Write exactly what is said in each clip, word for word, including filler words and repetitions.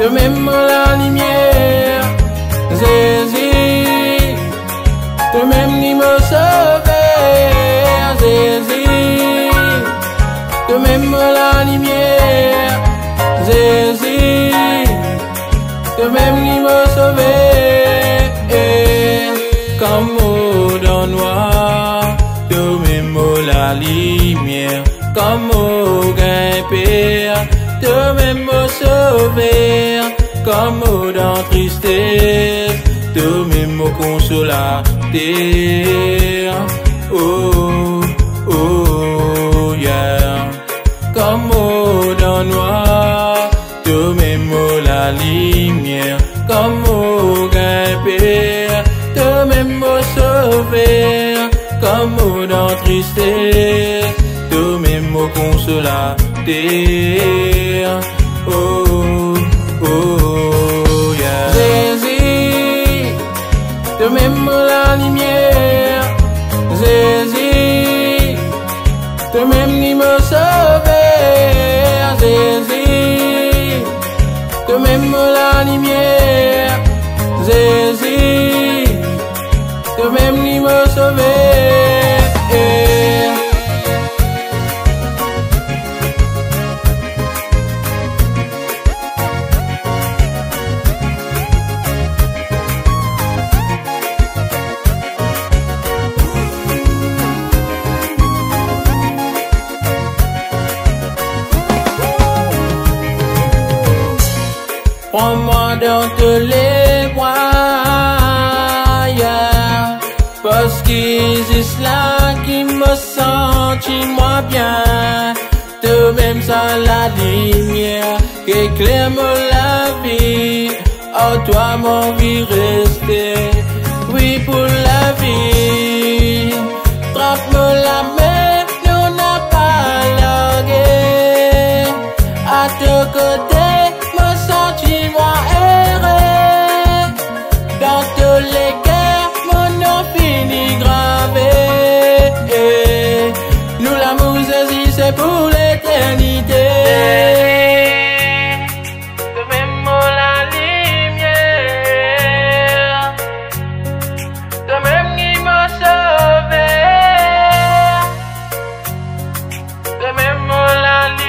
Toi-même la lumière, Zezi, toi-même ni me sauver, Zezi, toi-même la lumière, Zezi, toi-même ni me sauver, comme au dans noir, toi-même la lumière, comme au grimper, toi-même me sauver, comme dans tristesse, toi-même me consolateur. Oh, oh, yeah. Comme dans noir, toi-même la lumière, comme au grimper, toi-même me sauver, comme dans tristesse, toi-même me consolateur. Oh, oh, yeah. Zezi, toi-même la lumière, Zezi, toi-même ni me sauver, Zezi, toi-même la lumière, Zezi, toi-même ni me sauver. Prends-moi dans tous les bras, yeah. Parce qu'ils c'est là qui me sentit moi bien. Toi-même sans la lumière qui éclaire la vie. Oh toi mon vie rester, oui pour la vie. Trappe-moi la main, nous n'a pas largué. À tes côtés moi errer dans tous les cœurs, mon nom finit gravé. Nous l'amour Zezi c'est pour l'éternité. Toi-même la lumière, toi-même qui m'a sauvé, toi-même la lumière.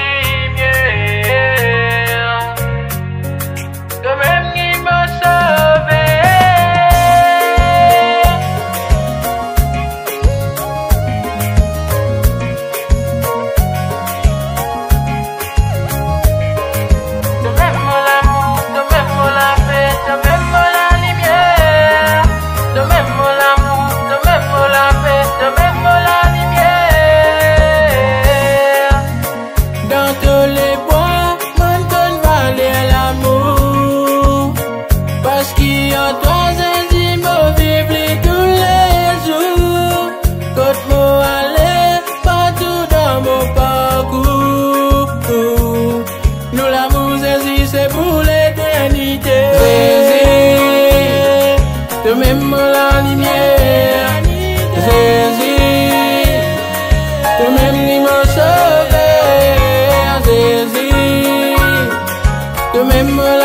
Toi-même la lumière, Zezi, toi-même ni me sauver, Zezi, toi-même